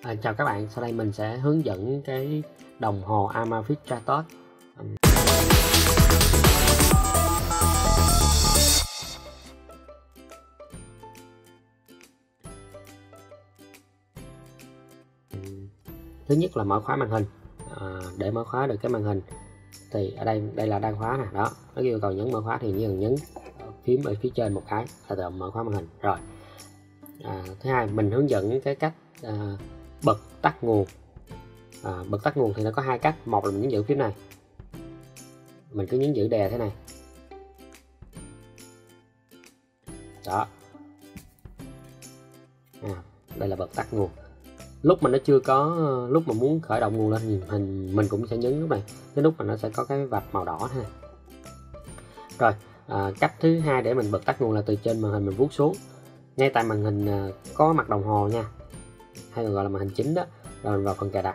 Chào các bạn, sau đây mình sẽ hướng dẫn cái đồng hồ Amazfit Stratos. Thứ nhất là mở khóa màn hình. Để mở khóa được cái màn hình thì ở đây là đang khóa nè, đó nó yêu cầu nhấn mở khóa thì chỉ cần nhấn phím ở phía trên một cái là tự động mở khóa màn hình rồi. Thứ hai, mình hướng dẫn cái cách bật tắt nguồn. Bật tắt nguồn thì nó có hai cách. Một là mình nhấn giữ phím này, mình cứ nhấn giữ đè thế này đó. Đây là bật tắt nguồn. Lúc mà nó chưa có, lúc mà muốn khởi động nguồn lên thì mình cũng sẽ nhấn lúc này, cái nút mà nó sẽ có cái vạch màu đỏ ha. Rồi cách thứ hai để mình bật tắt nguồn là từ trên màn hình mình vuốt xuống, ngay tại màn hình có mặt đồng hồ nha, hay còn gọi là màn hình chính đó. Rồi mình vào phần cài đặt,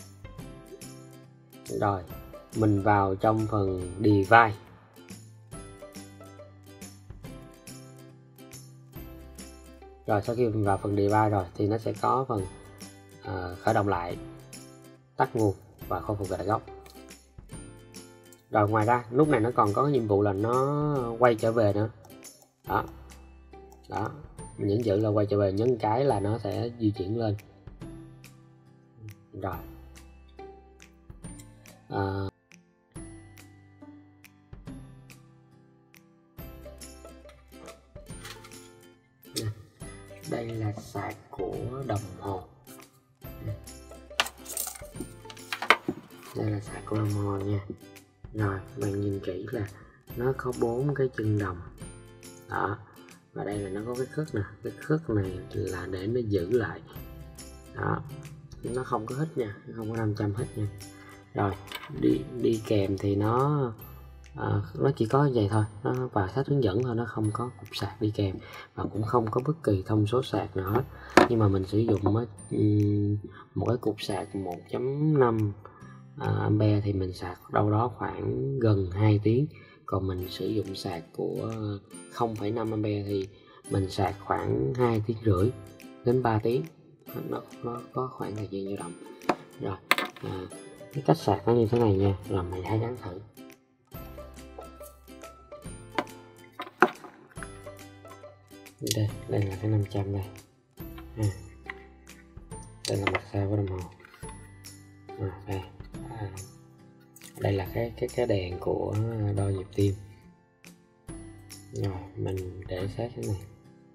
rồi mình vào trong phần device, rồi sau khi mình vào phần device rồi thì nó sẽ có phần khởi động lại, tắt nguồn và khôi phục cài đặt gốc. Rồi ngoài ra lúc này nó còn có cái nhiệm vụ là nó quay trở về nữa đó. Mình nhấn giữ là quay trở về, nhấn cái là nó sẽ di chuyển lên. Rồi đây là sạc của đồng hồ, đây là sạc của đồng hồ nha. Rồi bạn nhìn kỹ là nó có 4 cái chân đồng đó, và đây là nó có cái khớp nè, cái khớp này là để nó giữ lại đó, nó không có hít nha, không có 500 hít nha. Rồi đi kèm thì nó chỉ có vậy thôi, nó và sách hướng dẫn thôi, nó không có cục sạc đi kèm và cũng không có bất kỳ thông số sạc nào hết. Nhưng mà mình sử dụng một cái cục sạc 1.5 ampere thì mình sạc đâu đó khoảng gần 2 tiếng. Còn mình sử dụng sạc của 0,5 ampere thì mình sạc khoảng 2 tiếng rưỡi đến 3 tiếng, nó có khoảng thời gian dao động. Rồi cái cách sạc nó như thế này nha, là mình hãy gắn thử. Đây là cái 500 đây. Đây là mặt sau của đồng hồ. Đây là cái đèn của đo nhịp tim. Rồi mình để sát thế này.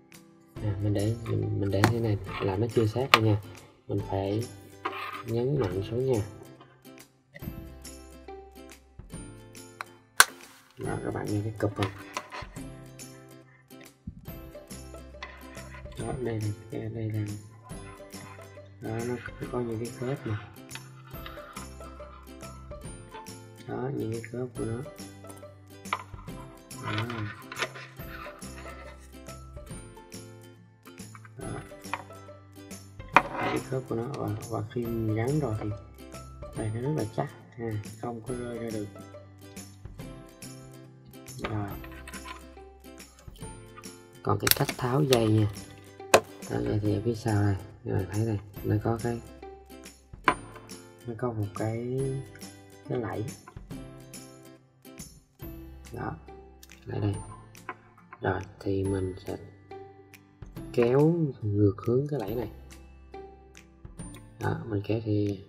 Mình để thế này là nó chưa sát đâu nha, mình phải nhấn mạnh xuống nha. Đó, các bạn nghe cái cụp này. Đó, đây là đó, nó có những cái khớp này đó, những cái khớp của nó đó, cái khớp của nó, và khi mình gắn rồi thì đây nó rất là chắc ha, không có rơi ra được. Rồi còn cái cách tháo dây nha, tháo dây thì ở phía sau này, rồi thấy này, nó có một cái lẫy đó, lại đây. Rồi thì mình sẽ kéo ngược hướng cái lẫy này đó, mình kéo thì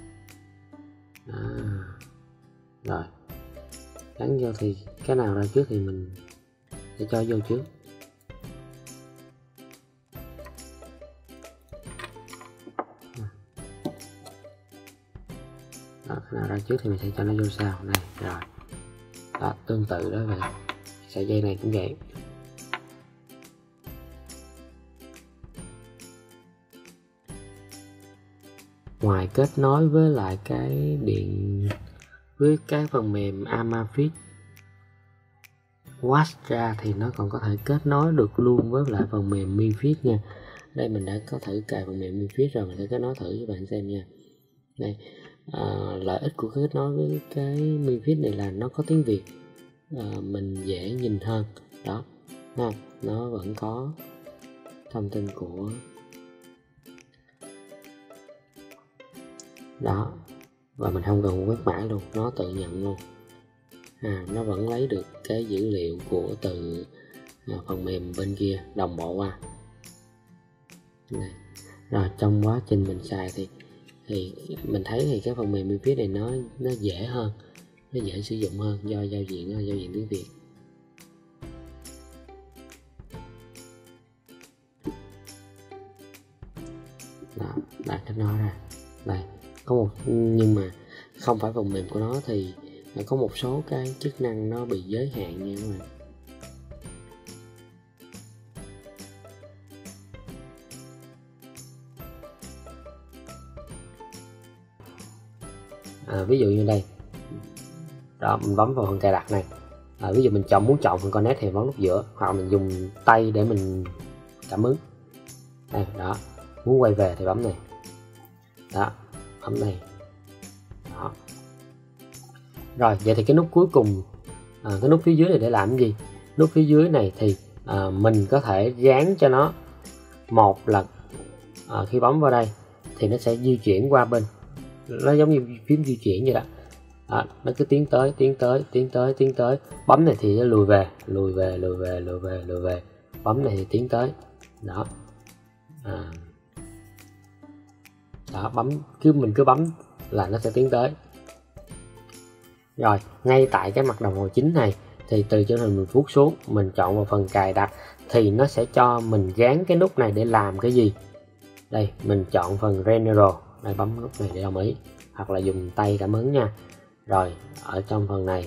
rồi gắn vô thì cái nào ra trước thì mình sẽ cho vô trước. Đó, cái nào ra trước thì mình sẽ cho nó vô sau này. Rồi đó, tương tự đó vậy, sợi dây này cũng vậy. Ngoài kết nối với lại cái điện với cái phần mềm Amazfit Watch ra thì nó còn có thể kết nối được luôn với lại phần mềm Mi Fit nha. Đây mình đã có thử cài phần mềm Mi Fit rồi, mình sẽ kết nối thử cho bạn xem nha. Đây lợi ích của kết nối với cái Mi Fit này là nó có tiếng Việt, mình dễ nhìn hơn đó ha. Nó vẫn có thông tin của đó, và mình không cần quét mã luôn, nó tự nhận luôn. Nó vẫn lấy được cái dữ liệu của từ phần mềm bên kia đồng bộ qua. Đây. Rồi trong quá trình mình xài thì mình thấy thì cái phần mềm bên phía này nó dễ hơn, nó dễ sử dụng hơn do giao diện tiếng Việt. Đó, đã kết nối ra. Đây có một, nhưng mà không phải phần mềm của nó thì có một số cái chức năng nó bị giới hạn nha các bạn. Ví dụ như đây đó, mình bấm vào phần cài đặt này, ví dụ mình muốn chọn phần connect thì bấm nút giữa, hoặc mình dùng tay để mình cảm ứng đây. Đó, muốn quay về thì bấm này, đó, bấm này. Đó. Rồi vậy thì cái nút cuối cùng, cái nút phía dưới này để làm cái gì? Nút phía dưới này thì mình có thể dán cho nó một lần, khi bấm vào đây thì nó sẽ di chuyển qua bên, nó giống như phím di chuyển vậy đó. Nó cứ tiến tới, bấm này thì nó lùi về, bấm này thì tiến tới. Đó, đó, mình cứ bấm là nó sẽ tiến tới. Rồi ngay tại cái mặt đồng hồ chính này thì từ trên hình mình vuốt xuống, mình chọn vào phần cài đặt thì nó sẽ cho mình gán cái nút này để làm cái gì. Đây mình chọn phần General, đây bấm nút này để đồng ý, hoặc là dùng tay cảm ứng nha. Rồi ở trong phần này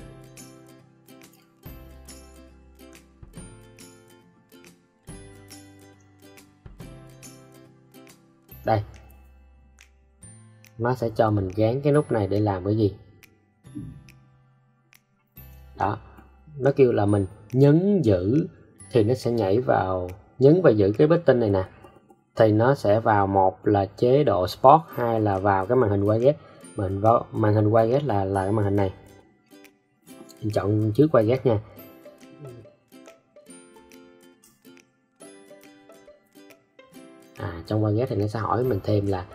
đây, nó sẽ cho mình gán cái nút này để làm cái gì. Đó, nó kêu là mình nhấn giữ thì nó sẽ nhảy vào, nhấn và giữ cái button này nè, thì nó sẽ vào, một là chế độ Sport, hai là vào cái màn hình quay ghét. Mình vào màn hình quay ghét là cái màn hình này, mình chọn trước quay ghét nha. Trong quay ghét thì nó sẽ hỏi mình thêm là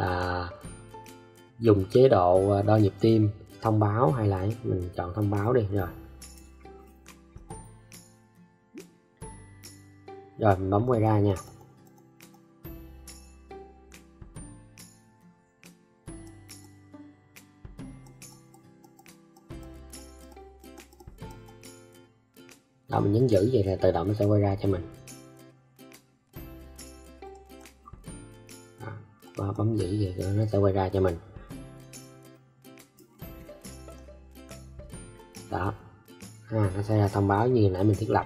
dùng chế độ đo nhịp tim, thông báo hay là mình chọn thông báo đi. Rồi mình bấm quay ra nha. Đó, mình nhấn giữ vậy là tự động nó sẽ quay ra cho mình. Và bấm giữ vậy rồi nó sẽ quay ra cho mình. Đó, nó sẽ ra thông báo như nãy mình thiết lập.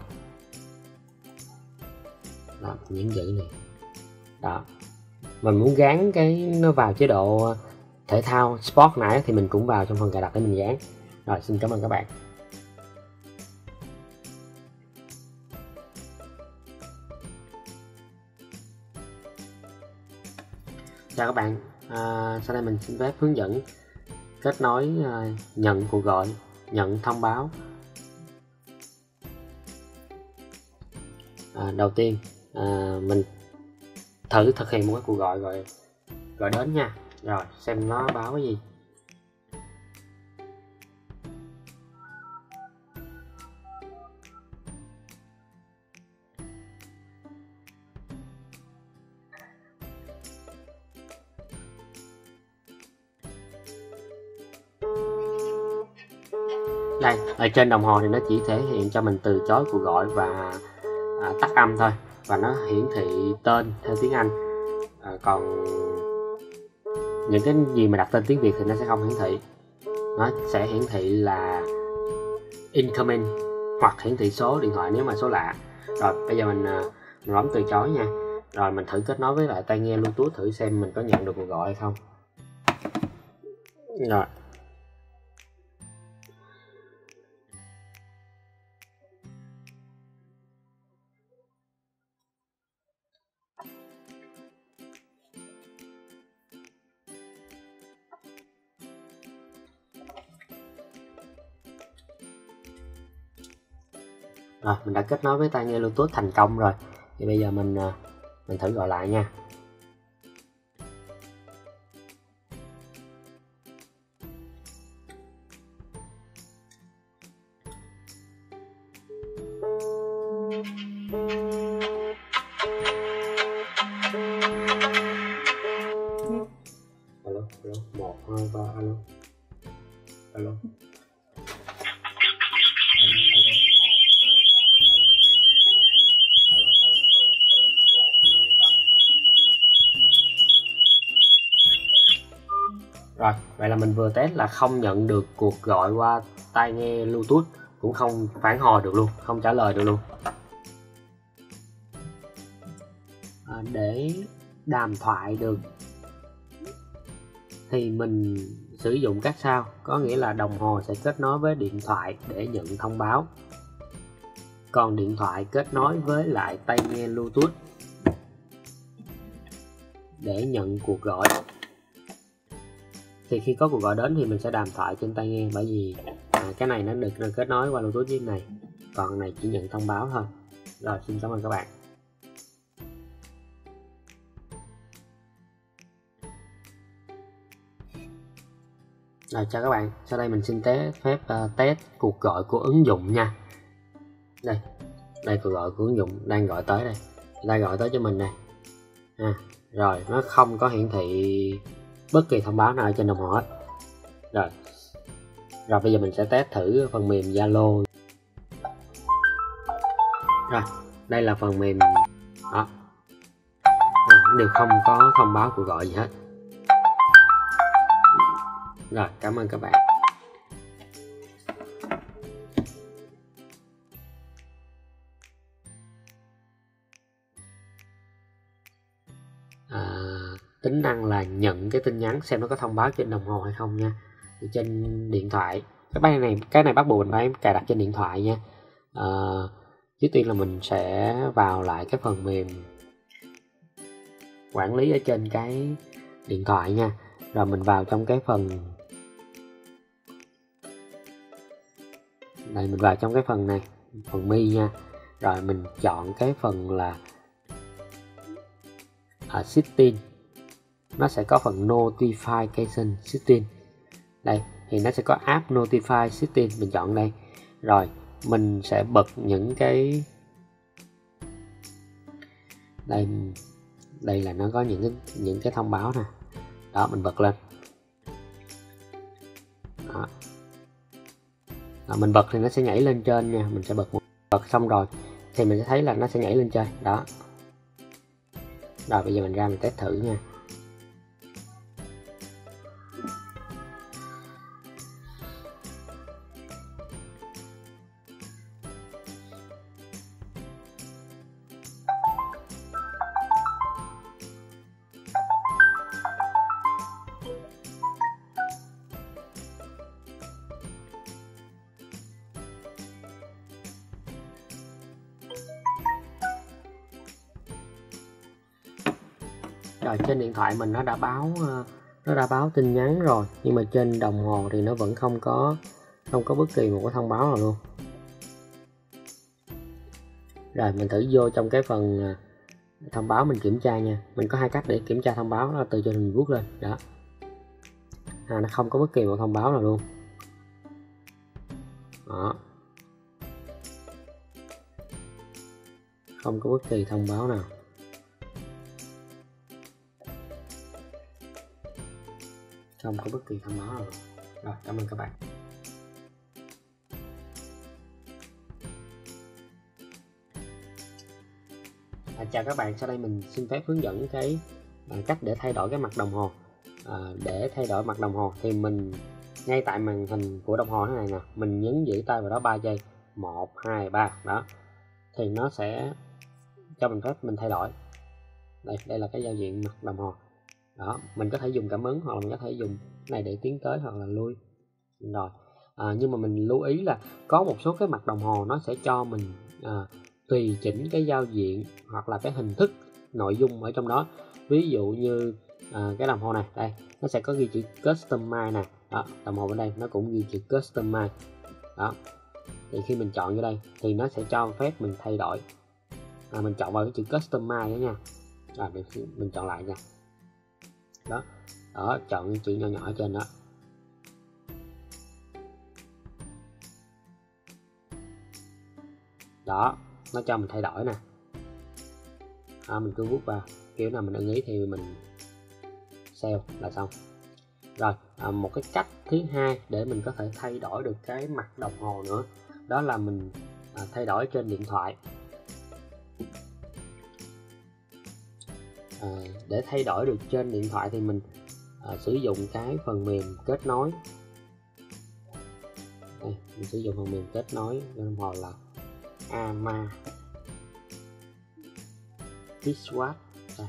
Đó, nhấn giữ này. Đó, mình muốn gắn cái nó vào chế độ thể thao Sport nãy thì mình cũng vào trong phần cài đặt để mình gắn. Rồi, xin cảm ơn các bạn. Chào các bạn, sau đây mình xin phép hướng dẫn kết nối nhận cuộc gọi, nhận thông báo. Đầu tiên mình thử thực hiện một cái cuộc gọi đến nha. Rồi xem nó báo cái gì. Đây, ở trên đồng hồ thì nó chỉ thể hiện cho mình từ chối cuộc gọi và tắt âm thôi, và nó hiển thị tên theo tiếng Anh. Còn những cái gì mà đặt tên tiếng Việt thì nó sẽ không hiển thị, nó sẽ hiển thị là incoming hoặc hiển thị số điện thoại nếu mà số lạ. Rồi bây giờ mình bấm từ chối nha. Rồi mình thử kết nối với lại tai nghe Bluetooth thử xem mình có nhận được cuộc gọi hay không. Rồi mình đã kết nối với tai nghe Bluetooth thành công rồi. Thì bây giờ mình thử gọi lại nha. Alo, alo, 1, 2, 3, alo. Alo. Rồi, vậy là mình vừa test là không nhận được cuộc gọi qua tai nghe Bluetooth, cũng không phản hồi được luôn, không trả lời được luôn. Để đàm thoại được thì mình sử dụng cách sau, có nghĩa là đồng hồ sẽ kết nối với điện thoại để nhận thông báo, còn điện thoại kết nối với lại tai nghe Bluetooth để nhận cuộc gọi. Thì khi có cuộc gọi đến thì mình sẽ đàm thoại trên tai nghe, bởi vì cái này nó được kết nối qua Bluetooth với này, còn này chỉ nhận thông báo thôi. Rồi, xin cảm ơn các bạn. Rồi, chào các bạn, sau đây mình xin phép test cuộc gọi của ứng dụng nha. Đây cuộc gọi của ứng dụng đang gọi tới đây, đang gọi tới cho mình này. Rồi, nó không có hiển thị bất kỳ thông báo nào trên đồng hồ hết. Rồi bây giờ mình sẽ test thử phần mềm Zalo. Rồi, đây là phần mềm đó, đều không có thông báo cuộc gọi gì hết. Rồi, cảm ơn các bạn. Tính năng là nhận cái tin nhắn xem nó có thông báo trên đồng hồ hay không nha. Thì trên điện thoại, cái này bắt buộc mình phải cài đặt trên điện thoại nha. Trước tiên là mình sẽ vào lại cái phần mềm quản lý ở trên cái điện thoại nha. Rồi mình vào trong cái phần này, mình vào trong cái phần này, phần Mi nha. Rồi mình chọn cái phần là Setting. Nó sẽ có phần Notification Setting. Đây thì nó sẽ có App Notify Setting, mình chọn đây. Rồi mình sẽ bật những cái đây là nó có những cái thông báo nè. Đó, mình bật lên. Đó. Mình bật thì nó sẽ nhảy lên trên nha. Mình sẽ bật xong rồi thì mình sẽ thấy là nó sẽ nhảy lên trên đó. Rồi bây giờ mình ra mình test thử nha. Rồi trên điện thoại mình nó đã báo tin nhắn rồi, nhưng mà trên đồng hồ thì nó vẫn không có bất kỳ một cái thông báo nào luôn. Rồi mình thử vô trong cái phần thông báo mình kiểm tra nha. Mình có hai cách để kiểm tra thông báo, là từ trên hình vuốt lên đó. Nó không có bất kỳ một thông báo nào luôn. Đó. Không có bất kỳ thông báo nào. Không có bất kỳ thông báo nào. Rồi, cảm ơn các bạn. Chào các bạn, sau đây mình xin phép hướng dẫn cái cách để thay đổi cái mặt đồng hồ. Để thay đổi mặt đồng hồ thì mình ngay tại màn hình của đồng hồ thế này nè, mình nhấn giữ tay vào đó 3 giây, 1, 2, 3 đó, thì nó sẽ cho mình phép mình thay đổi. Đây là cái giao diện mặt đồng hồ đó. Mình có thể dùng cảm ứng hoặc là mình có thể dùng cái này để tiến tới hoặc là lui. Rồi nhưng mà mình lưu ý là có một số cái mặt đồng hồ nó sẽ cho mình tùy chỉnh cái giao diện hoặc là cái hình thức nội dung ở trong đó. Ví dụ như cái đồng hồ này, đây nó sẽ có ghi chữ Customize nè. Đó, đồng hồ bên đây nó cũng ghi chữ Customize đó. Thì khi mình chọn vô đây thì nó sẽ cho phép mình thay đổi. Mình chọn vào cái chữ Customize đó nha. Rồi mình chọn lại nha. Đó, chọn cái chữ nhỏ nhỏ ở trên đó. Đó, nó cho mình thay đổi nè. Mình cứ vuốt vào, kiểu nào mình ưng ý thì mình save là xong. Rồi một cái cách thứ hai để mình có thể thay đổi được cái mặt đồng hồ nữa, đó là mình thay đổi trên điện thoại. Để thay đổi được trên điện thoại thì mình sử dụng cái phần mềm kết nối. Đây, mình sử dụng phần mềm kết nối đồng hồ là Amazfitwatch. Đây.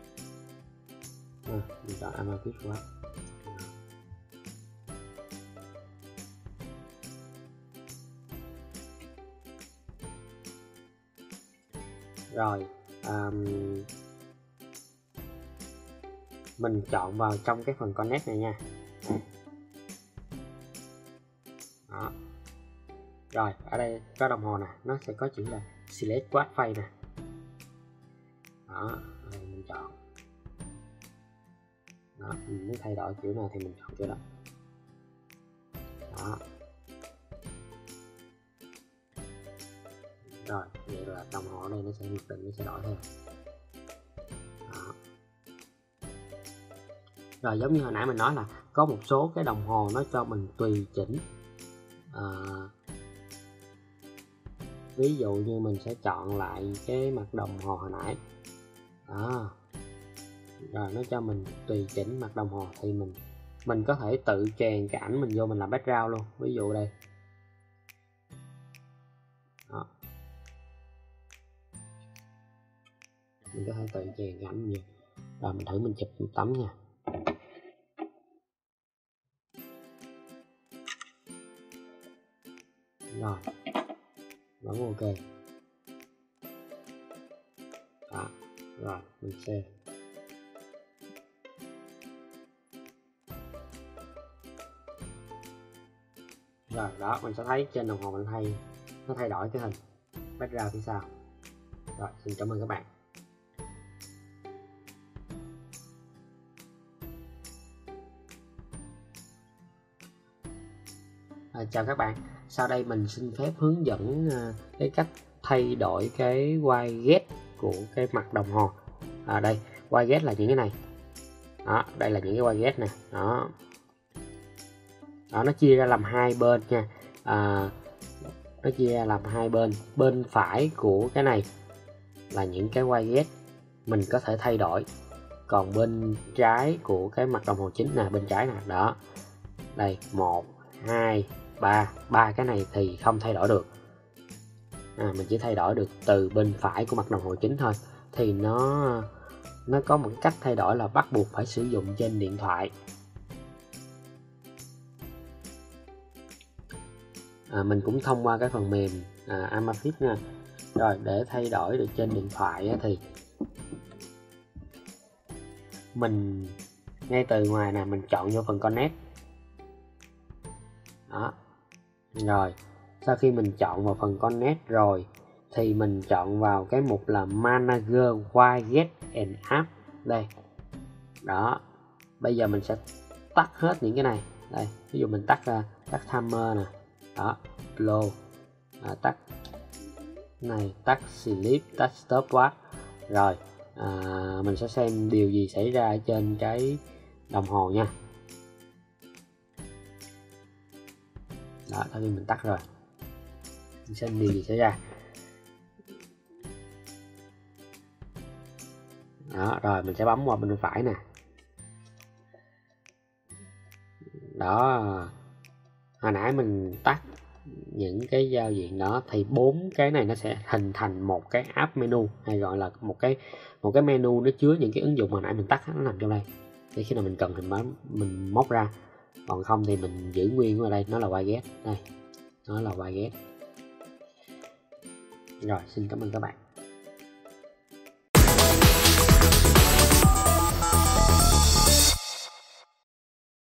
Mình chọn Amazfitwatch. Rồi mình chọn vào trong cái phần connect này nha. Đó. Rồi ở đây có đồng hồ nè, nó sẽ có chữ là select watch face nè. Đó, đây mình chọn. Đó, mình muốn thay đổi kiểu nào thì mình chọn kiểu đó. Đó. Rồi, vậy là đồng hồ ở đây nó sẽ nhất định nó sẽ đổi theo. Đó. Rồi giống như hồi nãy mình nói là có một số cái đồng hồ nó cho mình tùy chỉnh. Ví dụ như mình sẽ chọn lại cái mặt đồng hồ hồi nãy. Đó. Rồi nó cho mình tùy chỉnh mặt đồng hồ thì mình có thể tự chèn cái ảnh mình vô mình làm background luôn. Ví dụ đây. Đó. Mình có thể tự chèn cái ảnh mình vô. Rồi mình thử mình chụp một tấm nha. Rồi vẫn ok. Đó. Rồi mình save. Rồi đó, mình sẽ thấy trên đồng hồ nó thay đổi cái hình background phía sau. Rồi xin cảm ơn các bạn. Chào các bạn, sau đây mình xin phép hướng dẫn cái cách thay đổi cái widget của cái mặt đồng hồ. Đây, widget là những cái này. Đó, đây là những cái widget nè. Đó. Đó, nó chia ra làm hai bên nha. Nó chia ra làm hai bên. Bên phải của cái này là những cái widget mình có thể thay đổi. Còn bên trái của cái mặt đồng hồ chính nè, bên trái nè, đó. Đây, 1, 2, 3 cái này thì không thay đổi được. Mình chỉ thay đổi được từ bên phải của mặt đồng hồ chính thôi. Thì nó có một cách thay đổi là bắt buộc phải sử dụng trên điện thoại. Mình cũng thông qua cái phần mềm Amazfit nha. Rồi để thay đổi được trên điện thoại thì mình ngay từ ngoài nè, mình chọn vô phần connect. Đó. Rồi sau khi mình chọn vào phần connect rồi thì mình chọn vào cái mục là Manager Widget and App. Đây. Đó. Bây giờ mình sẽ tắt hết những cái này. Đây, ví dụ mình tắt timer nè. Đó, low. Tắt này, tắt sleep, tắt stopwatch. Rồi, mình sẽ xem điều gì xảy ra ở trên cái đồng hồ nha. Đó, sau khi mình tắt rồi, mình xem điều gì xảy ra. Đó, rồi mình sẽ bấm qua bên phải nè. Đó, hồi nãy mình tắt những cái giao diện đó thì 4 cái này nó sẽ hình thành một cái app menu, hay gọi là một cái menu nó chứa những cái ứng dụng hồi nãy mình tắt nó nằm trong đây. Để khi nào mình cần thì mình móc ra, còn không thì mình giữ nguyên ở đây, nó là widget. Đây, nó là widget. Rồi xin cảm ơn các bạn.